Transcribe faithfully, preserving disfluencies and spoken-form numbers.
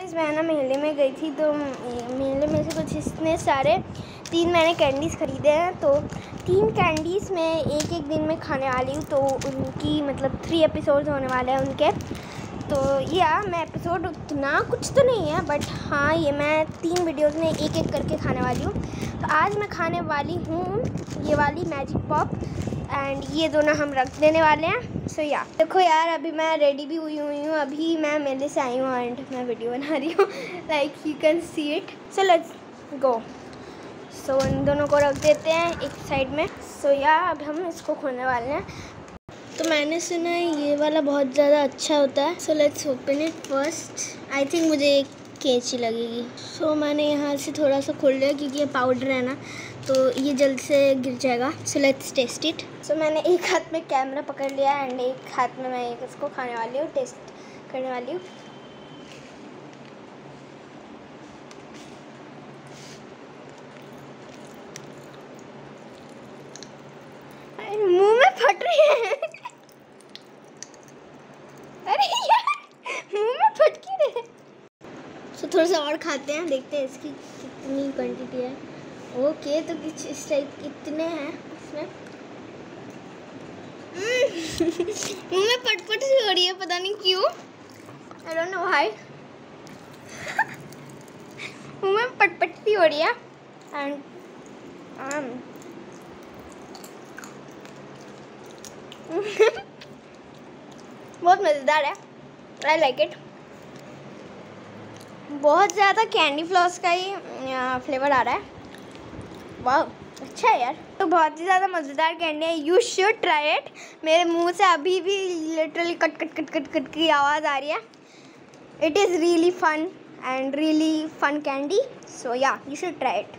Guys मैं ना मेले में गई थी, तो मेले में से कुछ इतने सारे तीन मैंने कैंडीज़ ख़रीदे हैं। तो तीन कैंडीज़ मैं एक एक दिन में खाने वाली हूँ। तो उनकी मतलब थ्री एपिसोड्स होने वाले हैं उनके। तो या मैं एपिसोड उतना कुछ तो नहीं है, बट हाँ ये मैं तीन वीडियोस में एक एक करके खाने वाली हूँ। तो आज मैं खाने वाली हूँ ये वाली मैजिक पॉप, एंड ये दोनों हम रख देने वाले हैं। सो या देखो यार, अभी मैं रेडी भी हुई हुई हूँ, अभी मैं मेले से आई हूँ एंड मैं वीडियो बना रही हूँ। Like you can see it. So let's go. So इन दोनों को रख देते हैं एक साइड में। सो so, या अब हम इसको खोलने वाले हैं। तो मैंने सुना है ये वाला बहुत ज़्यादा अच्छा होता है। So let's open it first. I think मुझे एक कैंची लगेगी। सो so, मैंने यहाँ से थोड़ा सा खोल लिया क्योंकि ये पाउडर है ना, तो ये जल्द से गिर जाएगा। So let's test it. So मैंने एक हाथ में कैमरा पकड़ लिया एंड एक हाथ में मैं इसको खाने वाली हूँ, टेस्ट करने वाली हूँ। मुंह में फट रही है। अरे यार मुंह में फट क्यों रहे। सो थोड़ा सा और खाते हैं, देखते हैं इसकी कितनी क्वांटिटी है। ओके तो कुछ इस टाइप कितने हैं इसमें। मुंह में पटपट सी हो रही है, पता नहीं क्यों। I don't know why. मुंह में पटपट सी हो रही है एंड um, बहुत मज़ेदार है। I like it. बहुत ज़्यादा कैंडी फ्लॉस का ही फ्लेवर आ रहा है। वाह अच्छा है यार। तो बहुत ही ज़्यादा मज़ेदार कैंडी है, यू शुड ट्राई इट। मेरे मुंह से अभी भी लिटरली कट कट कट कट कट की आवाज़ आ रही है। It is really fun and really fun candy. So yeah you should try it.